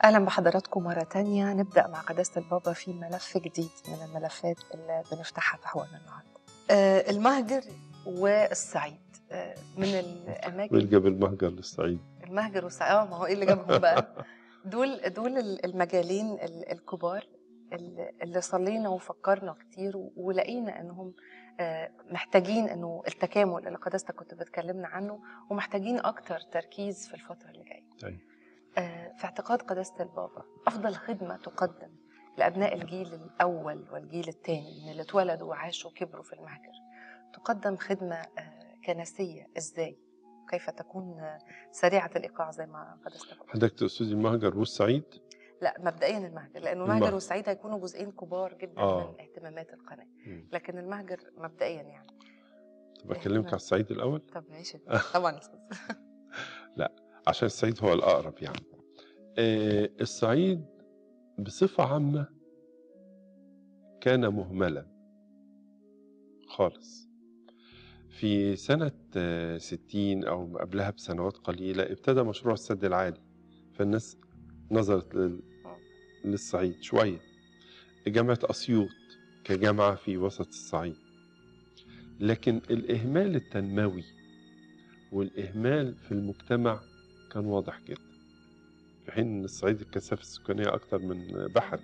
أهلا بحضراتكم مرة تانية. نبدأ مع قداسة البابا في ملف جديد من الملفات اللي بنفتحها في حوارنا النهاردة. المهجر والصعيد من الأماكن. مين جاب المهجر للصعيد؟ المهجر والصعيد، ما هو إيه اللي جابهم بقى؟ دول المجالين الكبار اللي صلينا وفكرنا كتير ولقينا إنهم محتاجين إنه التكامل اللي قداستك كنت بتكلمنا عنه، ومحتاجين أكتر تركيز في الفترة اللي جاية. في اعتقاد قداسة البابا أفضل خدمة تقدم لأبناء الجيل الأول والجيل الثاني من اللي اتولدوا وعاشوا وكبروا في المهجر، تقدم خدمة كنسية إزاي؟ كيف تكون سريعة الإيقاع زي ما قداستك قلت؟ حضرتك تقصدي المهجر والصعيد؟ لا، مبدئيا المهجر، لأنه المهجر والصعيد هيكونوا جزئين كبار جدا من اهتمامات القناة. لكن المهجر مبدئيا يعني. طب أكلمك على الصعيد الأول؟ طب ماشي. طبعا. لا، عشان الصعيد هو الأقرب يعني. الصعيد بصفة عامة كان مهملا خالص. في سنة 60 أو قبلها بسنوات قليلة ابتدى مشروع السد العالي، فالناس نظرت للصعيد شوية. جامعة أسيوط كجامعة في وسط الصعيد، لكن الإهمال التنموي والإهمال في المجتمع كان واضح جدا، في حين أن الصعيد الكثافة السكانية أكتر من بحري.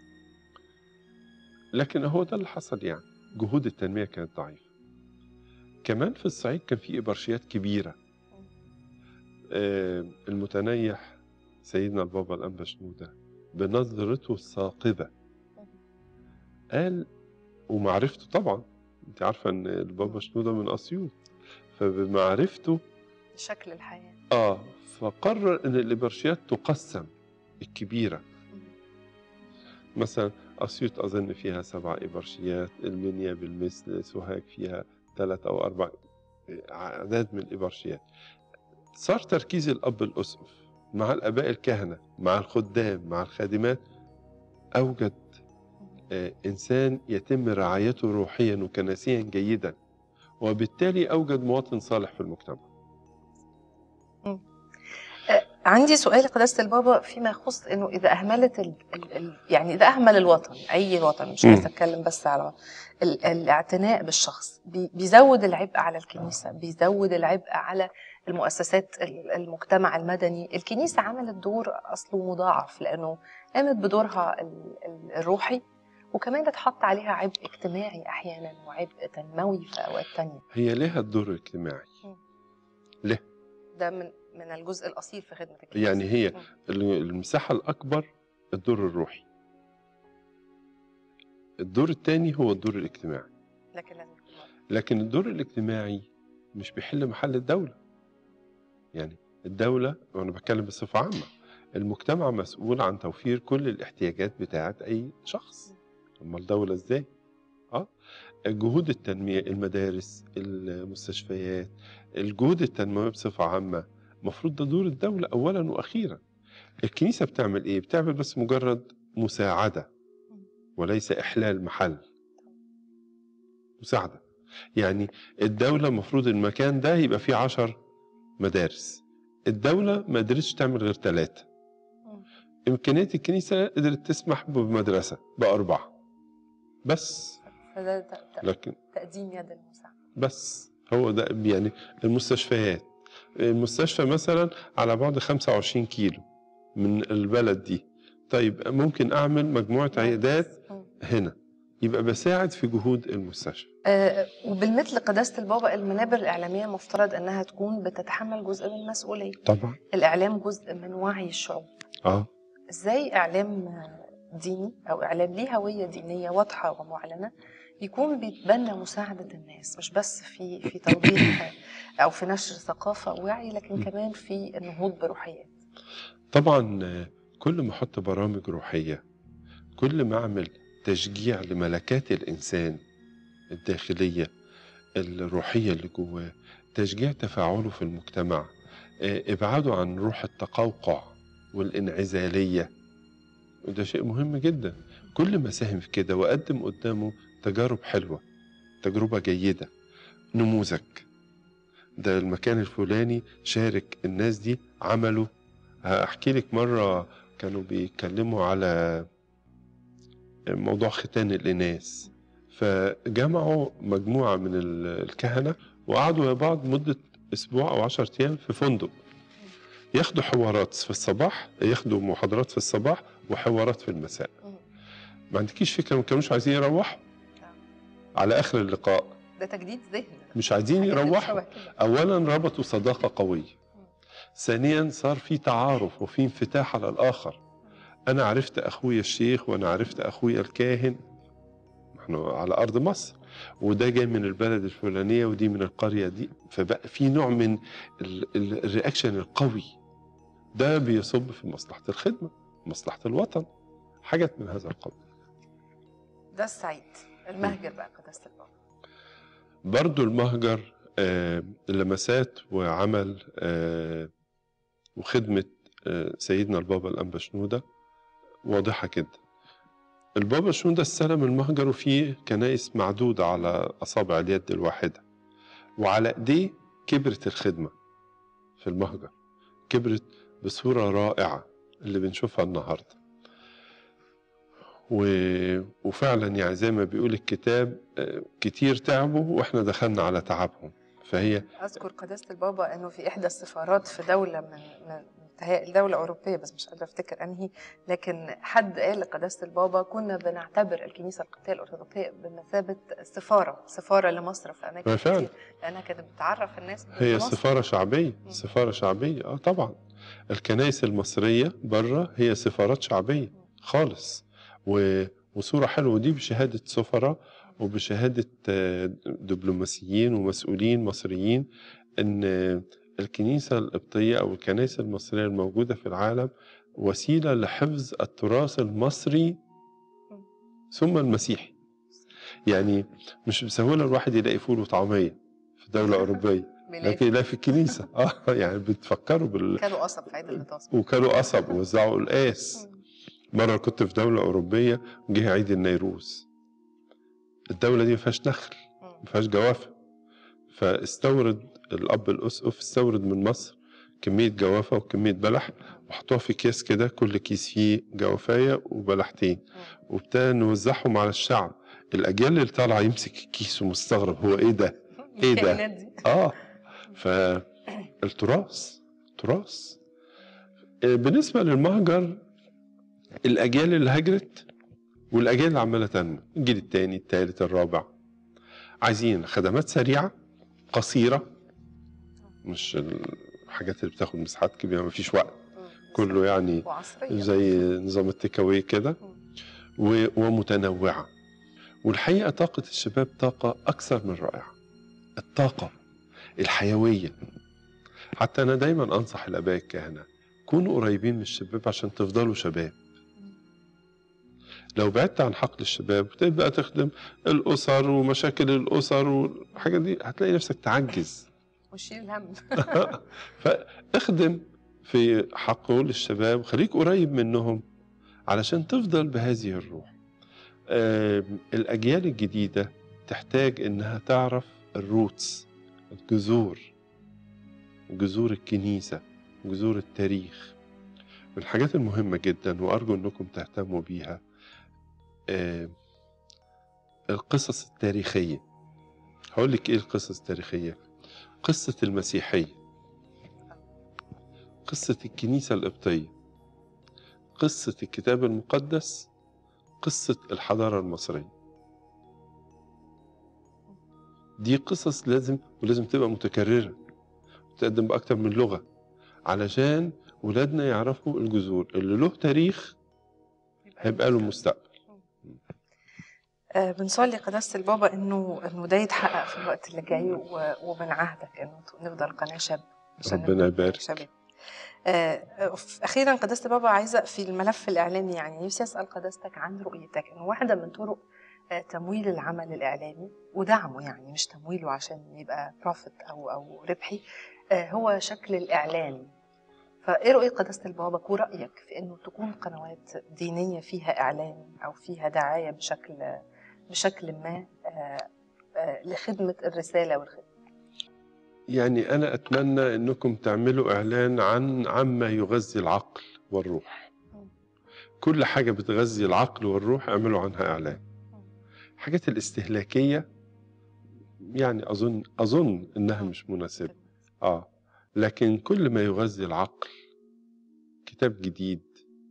لكن هو ده اللي حصل، يعني جهود التنمية كانت ضعيفة. كمان في الصعيد كان في إبرشيات كبيرة. المتنيح سيدنا البابا الأنبا شنودة بنظرته الثاقبة قال، ومعرفته طبعا انت عارفة ان البابا شنودة من أسيوط، فبمعرفته شكل الحياة فقرر ان الإبرشيات تقسم الكبيرة. مثلا أسيوط أظن فيها 7 إبرشيات، المنيا بالمثل، سوهاج فيها 3 أو 4 أعداد من الإبرشيات. صار تركيز الأب الأسقف مع الآباء الكهنة مع الخدام مع الخادمات، أوجد إنسان يتم رعايته روحيا وكنسيا جيدا، وبالتالي أوجد مواطن صالح في المجتمع. عندي سؤال لقداسة البابا فيما يخص انه اذا اهملت يعني اذا اهمل الوطن، اي وطن، مش عايزه اتكلم بس على الاعتناء بالشخص، بيزود العبء على الكنيسه، بيزود العبء على المؤسسات المجتمع المدني. الكنيسه عملت دور اصله مضاعف، لانه قامت بدورها الروحي، وكمان اتحط عليها عبء اجتماعي احيانا وعبء تنموي في اوقات تانية. هي لها الدور الاجتماعي، ليه؟ ده من الجزء الأصيل في خدمة الكنيسة. يعني هي المساحة الأكبر الدور الروحي، الدور الثاني هو الدور الاجتماعي. لكن الدور الاجتماعي مش بيحل محل الدولة. يعني الدولة، وأنا بتكلم بصفة عامة، المجتمع مسؤول عن توفير كل الاحتياجات بتاعة أي شخص. أما الدولة إزاي؟ جهود التنمية، المدارس، المستشفيات، الجهود التنموية بصفة عامة، مفروض ده دور الدولة أولا وأخيرا. الكنيسة بتعمل إيه؟ بتعمل بس مجرد مساعدة وليس إحلال محل. مساعدة، يعني الدولة مفروض المكان ده يبقى فيه 10 مدارس، الدولة ما قدرتش تعمل غير 3. إمكانية الكنيسة قدرت تسمح بمدرسة ب4 بس. لكن تقديم يد المساعدة بس هو ده. يعني المستشفيات، المستشفى مثلا على بعد 25 كيلو من البلد دي، طيب ممكن أعمل مجموعة عيادات هنا، يبقى بساعد في جهود المستشفى. وبالمثل قداسة البابا، المنابر الإعلامية مفترض أنها تكون بتتحمل جزء من المسؤولية. طبعا الإعلام جزء من وعي الشعوب. إزاي إعلام ديني أو إعلام ليه هوية دينية واضحة ومعلنة يكون بيتبنى مساعدة الناس، مش بس في توضيح أو في نشر ثقافة ووعي، لكن كمان في النهوض بروحيات؟ طبعا كل ما أحط برامج روحية، كل ما أعمل تشجيع لملكات الإنسان الداخلية الروحية اللي جواه، تشجيع تفاعله في المجتمع، ابعاده عن روح التقوقع والانعزالية، وده شيء مهم جدا. كل ما ساهم في كده وقدم قدامه تجارب حلوة، تجربة جيدة، نموذج، ده المكان الفلاني شارك الناس دي عملوا. هحكي لك مرة كانوا بيتكلموا على موضوع ختان الإناث، فجمعوا مجموعة من الكهنة وقعدوا مع بعض مدة أسبوع أو 10 أيام في فندق، ياخدوا حوارات في الصباح، ياخدوا محاضرات في الصباح وحوارات في المساء. ما عندكيش فكرة، ما كانوش عايزين يروحوا على آخر اللقاء. ده تجديد ذهن، مش عايزين يروحوا. أولا ربطوا صداقة قوية، ثانيا صار في تعارف وفي انفتاح على الآخر. أنا عرفت أخويا الشيخ وأنا عرفت أخويا الكاهن، نحن على أرض مصر، وده جاي من البلد الفلانية ودي من القرية دي، فبقى في نوع من الرياكشن القوي، ده بيصب في مصلحة الخدمة، مصلحة الوطن، حاجات من هذا القبيل. ده السعيد. المهجر بقى قداسة البابا، برضو المهجر لمسات وعمل وخدمة سيدنا البابا الأنبا شنودة واضحة جدا. البابا شنودة استلم المهجر وفيه كنائس معدودة على أصابع اليد الواحدة، وعلى إيديه كبرت الخدمة في المهجر، كبرت بصورة رائعة اللي بنشوفها النهاردة. وفعلا يعني زي ما بيقول الكتاب كتير تعبوا واحنا دخلنا على تعبهم. فهي اذكر قداسة البابا انه في احدى السفارات في دولة من دولة أوروبية، بس مش قادرة أفتكر أنهي، لكن حد قال لقداسة البابا كنا بنعتبر الكنيسة القبطية الأرثوذكسية بمثابة سفارة لمصر في أماكن كتير، لأنها كانت بتعرف الناس هي سفارة شعبية. سفارة شعبية طبعا. الكنائس المصرية بره هي سفارات شعبية خالص، وصورة حلوة، ودي بشهادة سفراء وبشهادة دبلوماسيين ومسؤولين مصريين أن الكنيسة القبطية أو الكنائس المصرية الموجودة في العالم وسيلة لحفظ التراث المصري ثم المسيحي. يعني مش بسهولة الواحد يلاقي فول وطعمية في دولة أوروبية، لكن لا في الكنيسة يعني بتفكروا كانوا قصب في عيد القطاس، وكانوا قصب ووزعوا القاس. مرة كنت في دولة أوروبية جه عيد النيروز، الدولة دي ما فيهاش نخل، ما فيهاش جوافة، فاستورد الأب الأسقف استورد من مصر كمية جوافة وكمية بلح وحطوها في كيس كده، كل كيس فيه جوافاية وبلحتين، وابتدى نوزعهم على الشعب. الأجيال اللي طالعة يمسك الكيس ومستغرب هو إيه ده؟ إيه ده؟ فالتراث تراث. بالنسبة للمهجر، الأجيال اللي هجرت والأجيال اللي عمالة تنمو، الجيل الثاني الثالث الرابع، عايزين خدمات سريعة قصيرة، مش الحاجات اللي بتاخد مساحات كبيرة، مفيش وقت، كله يعني زي نظام التيكاوي كده، ومتنوعة. والحقيقة طاقة الشباب طاقة أكثر من رائعة، الطاقة الحيوية. حتى أنا دايما أنصح الآباء الكهنة كونوا قريبين من الشباب عشان تفضلوا شباب. لو بعدت عن حقل الشباب وتبقى تخدم الأسر ومشاكل الأسر والحاجة دي، هتلاقي نفسك تعجز وشيل الهم. فاخدم في حقه للشباب وخليك قريب منهم علشان تفضل بهذه الروح. الأجيال الجديدة تحتاج إنها تعرف الروتس، جذور الكنيسة، جذور التاريخ، من الحاجات المهمة جدا، وأرجو أنكم تهتموا بيها. القصص التاريخية. هقول لك إيه القصص التاريخية؟ قصة المسيحية، قصة الكنيسة القبطية، قصة الكتاب المقدس، قصة الحضارة المصرية. دي قصص لازم تبقى متكررة، تقدم بأكتر من لغة، علشان ولادنا يعرفوا الجذور اللي له تاريخ هيبقى له مستقبل. بنصلي قداسة البابا انه ده يتحقق في الوقت اللي جاي، وبنعهدك انه نفضل قناة شاب. ربنا يبارك. اخيرا قداسة البابا، عايزة في الملف الاعلامي، يعني نفسي اسال قداستك عن رؤيتك انه واحدة من طرق تمويل العمل الاعلامي ودعمه، يعني مش تمويله عشان يبقى بروفيت او ربحي، هو شكل الاعلان. فايه رؤية قداسة البابا ورأيك في انه تكون قنوات دينية فيها اعلان او فيها دعاية بشكل ما لخدمة الرسالة والخدمة؟ يعني أنا أتمنى أنكم تعملوا إعلان عما يغذي العقل والروح. كل حاجة بتغذي العقل والروح اعملوا عنها إعلان. حاجات الاستهلاكية يعني أظن إنها مش مناسبة. لكن كل ما يغذي العقل، كتاب جديد،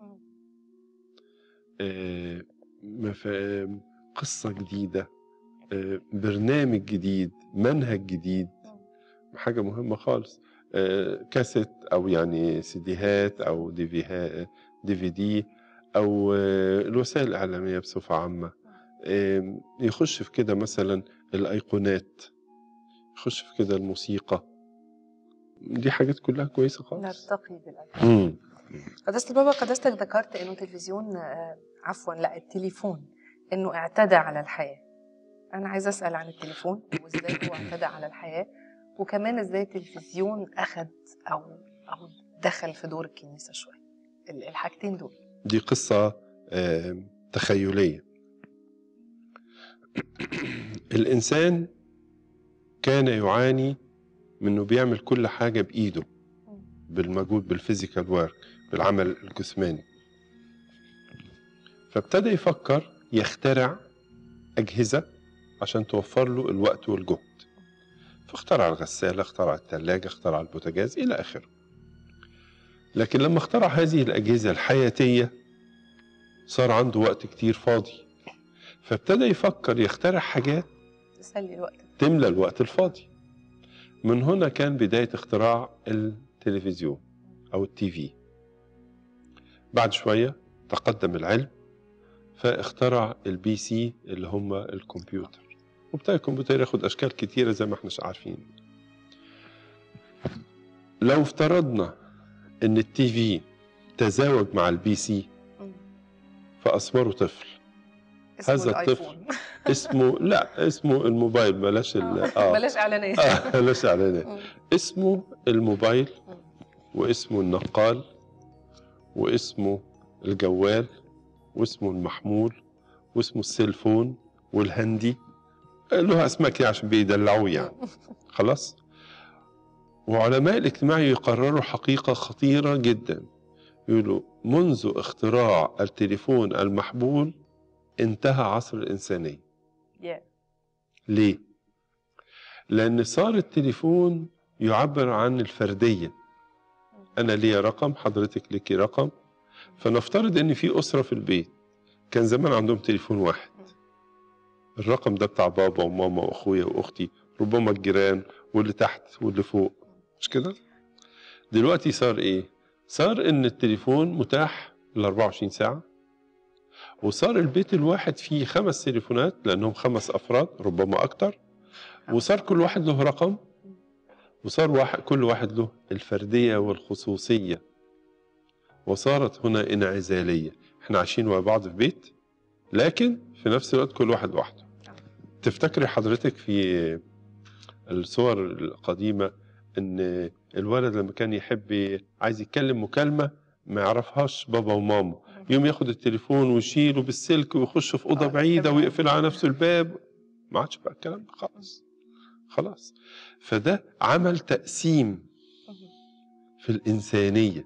قصة جديدة، برنامج جديد، منهج جديد، حاجة مهمة خالص. كاسيت أو يعني سيديهات أو DVD أو الوسائل الإعلامية بصفة عامة. يخش في كده مثلا الأيقونات، يخش في كده الموسيقى، دي حاجات كلها كويسة خالص. نرتقي بالأيقونات. قداسة البابا، قداستك ذكرت إنه التليفون إنه اعتدى على الحياة. أنا عايزة أسأل عن التليفون وإزاي هو اعتدى على الحياة، وكمان إزاي التلفزيون أخذ أو دخل في دور الكنيسة شوية. الحاجتين دول دي قصة تخيلية. الإنسان كان يعاني من إنه بيعمل كل حاجة بإيده، بالمجهود، بالفيزيكال وورك، بالعمل الجسماني. فابتدى يفكر يخترع أجهزة عشان توفر له الوقت والجهد. فاخترع الغسالة، اخترع الثلاجة، اخترع البوتاجاز إلى آخره. لكن لما اخترع هذه الأجهزة الحياتية صار عنده وقت كتير فاضي، فابتدى يفكر يخترع حاجات تملى الوقت الفاضي. من هنا كان بداية اختراع التلفزيون أو الTV. بعد شوية تقدم العلم فاخترع الPC اللي هم الكمبيوتر، وابتدى الكمبيوتر ياخد أشكال كتيرة زي ما احنا عارفين. لو افترضنا ان الTV تزاوج مع الPC فأصبره طفل. هذا الطفل اسمه الموبايل. بلاش بلاش اعلانات. بلاش اعلانات. اسمه الموبايل، واسمه النقال، واسمه الجوال، واسمه المحمول، واسمه السيلفون والهندي. له اسماء كده عشان بيدلعوه يعني. خلاص. وعلماء الاجتماع يقرروا حقيقة خطيرة جدا، يقولوا منذ اختراع التليفون المحمول انتهى عصر الإنسانية. ليه؟ لأن صار التليفون يعبر عن الفردية. أنا ليا رقم، حضرتك ليكي رقم. فنفترض أن في أسرة في البيت كان زمان عندهم تليفون واحد، الرقم ده بتاع بابا وماما وأخويا وأختي، ربما الجيران واللي تحت واللي فوق، مش كده؟ دلوقتي صار إيه؟ صار أن التليفون متاح ل24 ساعة، وصار البيت الواحد فيه 5 تليفونات لأنهم 5 أفراد ربما أكتر، وصار كل واحد له رقم، وصار كل واحد له الفردية والخصوصية، وصارت هنا انعزالية. احنا عايشين مع بعض في بيت لكن في نفس الوقت كل واحد لوحده. تفتكري حضرتك في الصور القديمة ان الولد لما كان يحب عايز يتكلم مكالمة ما يعرفهاش بابا وماما، يوم ياخد التليفون ويشيله بالسلك ويخش في أوضة بعيدة ويقفل على نفسه الباب؟ ما عادش بقى الكلام ده خلاص. فده عمل تقسيم في الإنسانية،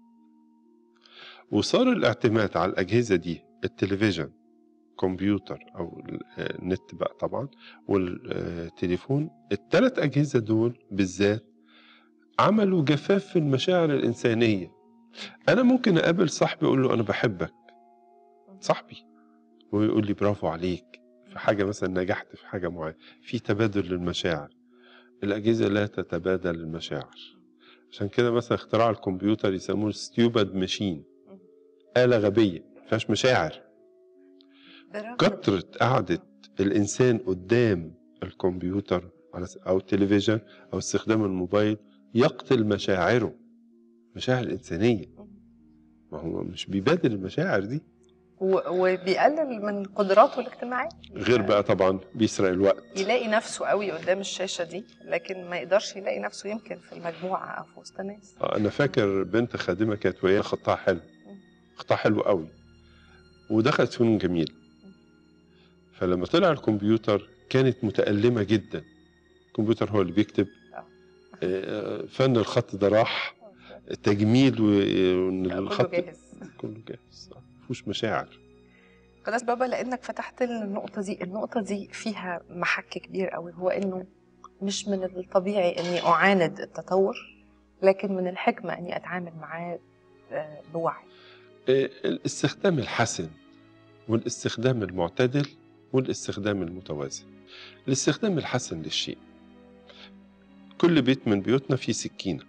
وصار الاعتماد على الأجهزة دي، التلفزيون، كمبيوتر أو النت بقى طبعا، والتليفون، ال3 أجهزة دول بالذات عملوا جفاف في المشاعر الإنسانية. أنا ممكن أقابل صاحبي أقول له أنا بحبك، صاحبي، ويقول لي برافو عليك في حاجة، مثلا نجحت في حاجة معينة، في تبادل للمشاعر. الأجهزة لا تتبادل المشاعر. عشان كده مثلا اختراع الكمبيوتر يسموه ستيوبد ماشين، آلة غبية مفيهاش مشاعر. كترة قعدة الإنسان قدام الكمبيوتر أو التلفزيون أو استخدام الموبايل يقتل مشاعره، مشاعر الإنسانية. ما هو مش بيبادل المشاعر دي، وبيقلل من قدراته الاجتماعية. غير بقى طبعا بيسرق الوقت، يلاقي نفسه قوي قدام الشاشة دي لكن ما يقدرش يلاقي نفسه يمكن في المجموعة أو في وسط ناس. أنا فاكر بنت خادمة كانت وهي خطها حلو قوي، ودخلت فنون جميل. فلما طلع الكمبيوتر كانت متألمة جدا. الكمبيوتر هو اللي بيكتب، فن الخط ده راح، تجميل، وان الخط كله جاهز. فيهوش مشاعر. قداسة بابا لأنك فتحت النقطة دي فيها محك كبير قوي، هو إنه مش من الطبيعي إني أعاند التطور، لكن من الحكمة إني أتعامل معاه بوعي. الاستخدام الحسن والاستخدام المعتدل والاستخدام المتوازن. الاستخدام الحسن للشيء، كل بيت من بيوتنا فيه سكينة،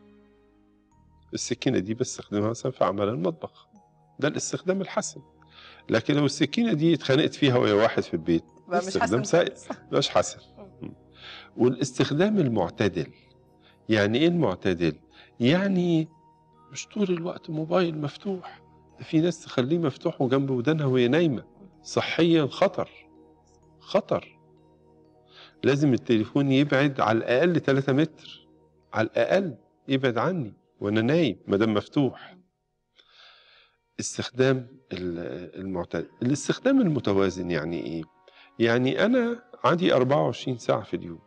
السكينة دي بستخدمها مثلا في عمل المطبخ، ده الاستخدام الحسن. لكن لو السكينة دي اتخانقت فيها وهي واحد في البيت، استخدام سيء، مش حسن. والاستخدام المعتدل، يعني ايه المعتدل؟ يعني مش طول الوقت موبايل مفتوح، في ناس تخليه مفتوح وجنب ودانها وهي نايمة، صحيا خطر. لازم التليفون يبعد على الأقل 3 متر، على الأقل يبعد عني وأنا نايم ما دام مفتوح. استخدام المعتدل. الاستخدام المتوازن يعني إيه؟ يعني أنا عندي 24 ساعة في اليوم،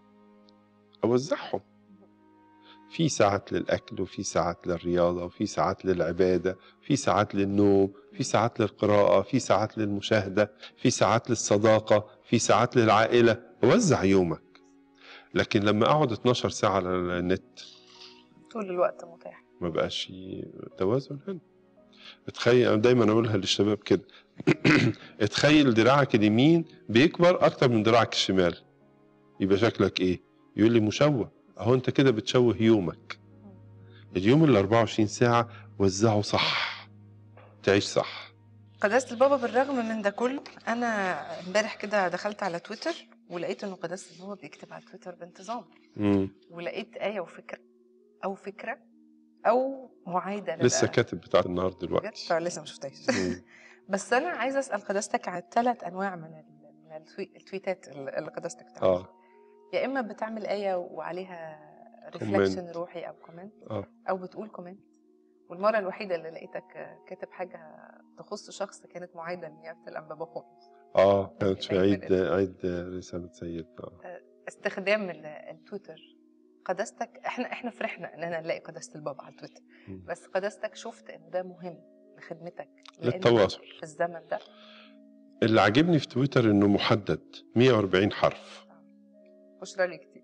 أوزعهم، في ساعات للأكل وفي ساعات للرياضة وفي ساعات للعبادة، في ساعات للنوم، في ساعات للقراءة، في ساعات للمشاهدة، في ساعات للصداقة، في ساعات للعائلة. وزع يومك. لكن لما أقعد 12 ساعة على النت طول الوقت متاح، ما بقاش توازن هنا. اتخيل، دايما أقولها للشباب كده اتخيل دراعك اليمين بيكبر أكتر من دراعك الشمال، يبقى شكلك إيه؟ يقول لي مشوه. أهو أنت كده بتشوه يومك. اليوم ال 24 ساعة وزعه صح، تعيش صح. قداسة البابا بالرغم من ده كله، أنا امبارح كده دخلت على تويتر ولقيت إنه قداسة البابا بيكتب على تويتر بانتظام. ولقيت آية وفكرة أو معايدة لسه كاتب بتاع النهارده دلوقتي. لسه ما شفتهاش. بس أنا عايزة أسأل قداستك على 3 أنواع من التويتات اللي قداستك بتعملها. يا إما بتعمل آية وعليها ريفلكشن روحي أو كومنت، أو بتقول كومنت. والمرة الوحيدة اللي لقيتك كاتب حاجة تخص شخص كانت معايدة لنيافة الأنبا بخومس. كانت في عيد رسالة سيدنا. استخدام التويتر، قداستك احنا فرحنا اننا نلاقي قداسة البابا على التويتر، بس قداستك شفت ان ده مهم لخدمتك للتواصل في الزمن ده؟ اللي عجبني في تويتر انه محدد 140 حرف، بشرى لي كتير.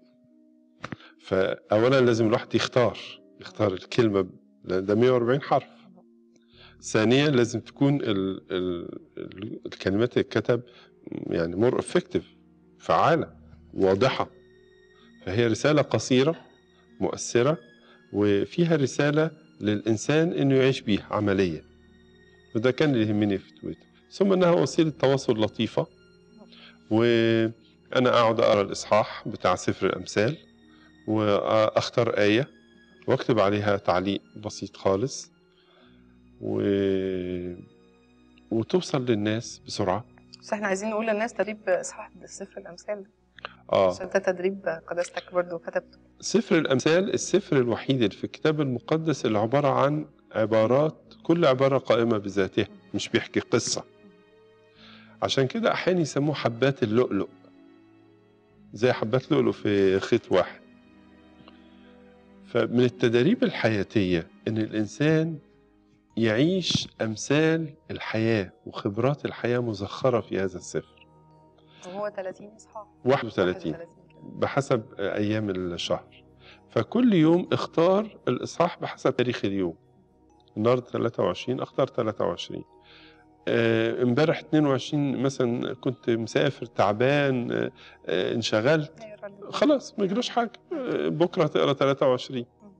فاولا لازم الواحد يختار الكلمة، ده 140 حرف. ثانيا لازم تكون الكلمات اللي اتكتب يعني مور افكتيف، فعالة، واضحة. فهي رسالة قصيرة مؤثرة، وفيها رسالة للإنسان إنه يعيش بيها عملية. وده كان اللي يهمني في تويتر. ثم إنها وسيلة تواصل لطيفة، وأنا أقعد أقرأ الإصحاح بتاع سفر الأمثال وأختار آية وأكتب عليها تعليق بسيط خالص، وتوصل للناس بسرعة. بس احنا عايزين نقول للناس تدريب إصحاح سفر الأمثال عشان ده تدريب قداستك برضو كتبته. سفر الأمثال السفر الوحيد اللي في الكتاب المقدس اللي عبارة عن عبارات، كل عبارة قائمة بذاتها، مش بيحكي قصة. عشان كده أحيانا يسموه حبات اللؤلؤ، زي حبات لؤلؤ في خيط واحد. فمن التدريب الحياتية إن الإنسان يعيش أمثال الحياة وخبرات الحياة مزخرة في هذا السفر. وهو 30 إصحاح، 31 بحسب أيام الشهر. فكل يوم اختار الإصحاح بحسب تاريخ اليوم. النهارده 23 اختار 23. امبارح 22 مثلا كنت مسافر تعبان، انشغلت، خلاص ما يجراش حاجه، بكره تقرا 23.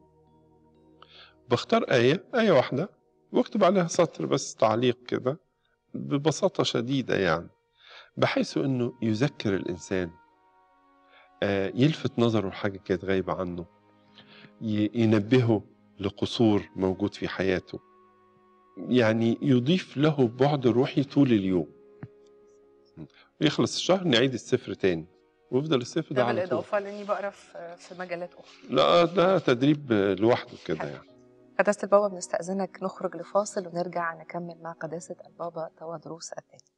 بختار آية واحدة واكتب عليها سطر بس تعليق كده ببساطة شديدة، يعني بحيث انه يذكر الانسان، يلفت نظره لحاجة كانت غايبة عنه، ينبهه لقصور موجود في حياته، يعني يضيف له بعد روحي طول اليوم. يخلص الشهر نعيد السفر تاني ويفضل السفر ده على طول. بالإضافة لأني بقرأ في مجالات أخرى. لا ده تدريب لوحده كده يعني. قداسة البابا بنستأذنك نخرج لفاصل ونرجع نكمل مع قداسة البابا تواضروس الثاني.